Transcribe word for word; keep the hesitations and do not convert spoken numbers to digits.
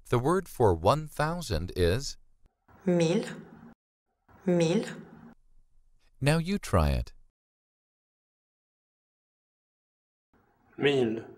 The word for one thousand is mille, mille, Now you try it. mille